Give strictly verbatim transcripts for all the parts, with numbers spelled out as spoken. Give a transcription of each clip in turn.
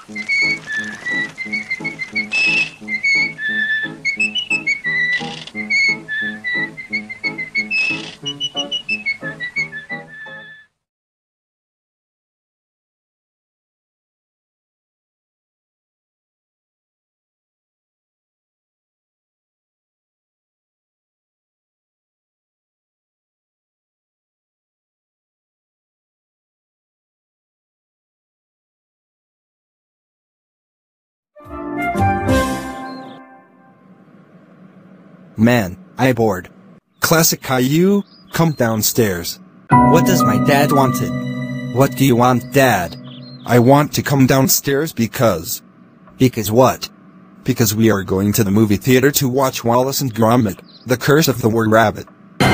Man, I bored. Classic Caillou, come downstairs. What does my dad wanted? What do you want, Dad? I want to come downstairs because... Because what? Because we are going to the movie theater to watch Wallace and Gromit, The Curse of the Were Rabbit.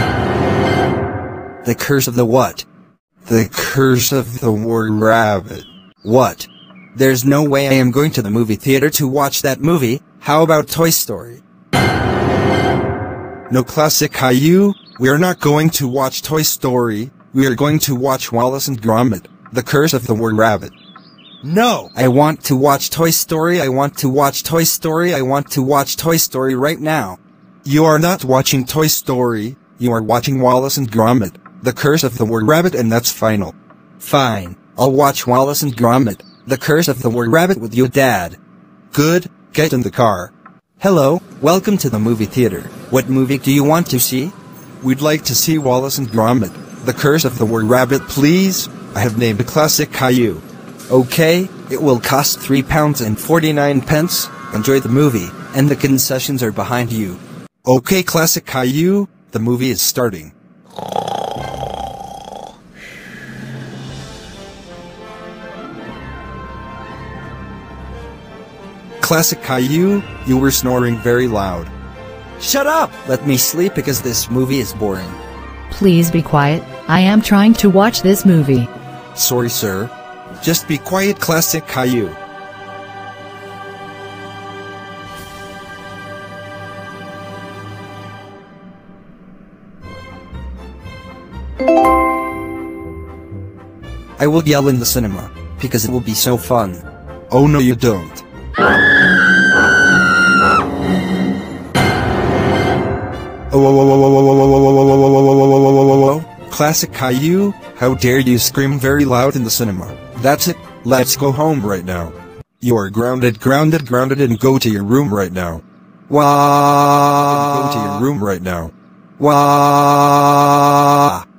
The Curse of the what? The Curse of the Were Rabbit. What? There's no way I am going to the movie theater to watch that movie. How about Toy Story? No, Classic Caillou, we are not going to watch Toy Story, we are going to watch Wallace and Gromit, The Curse of the Were Rabbit. No! I want to watch Toy Story, I want to watch Toy Story, I want to watch Toy Story right now. You are not watching Toy Story, you are watching Wallace and Gromit, The Curse of the Were Rabbit, and that's final. Fine, I'll watch Wallace and Gromit, The Curse of the Were Rabbit with you, Dad. Good, get in the car. Hello, welcome to the movie theater. What movie do you want to see? We'd like to see Wallace and Gromit, The Curse of the Were Rabbit, please. I have named a Classic Caillou. Okay, it will cost three pounds and forty-nine pence. Enjoy the movie, and the concessions are behind you. Okay, Classic Caillou, the movie is starting. Classic Caillou, you were snoring very loud. Shut up! Let me sleep because this movie is boring. Please be quiet, I am trying to watch this movie. Sorry, sir. Just be quiet, Classic Caillou. I will yell in the cinema, because it will be so fun. Oh no, you don't. Oh, Classic Caillou, how dare you scream very loud in the cinema. That's it, let's go home right now. You are grounded, grounded, grounded, and go to your room right now. Wah! Go to your room right now. Wah!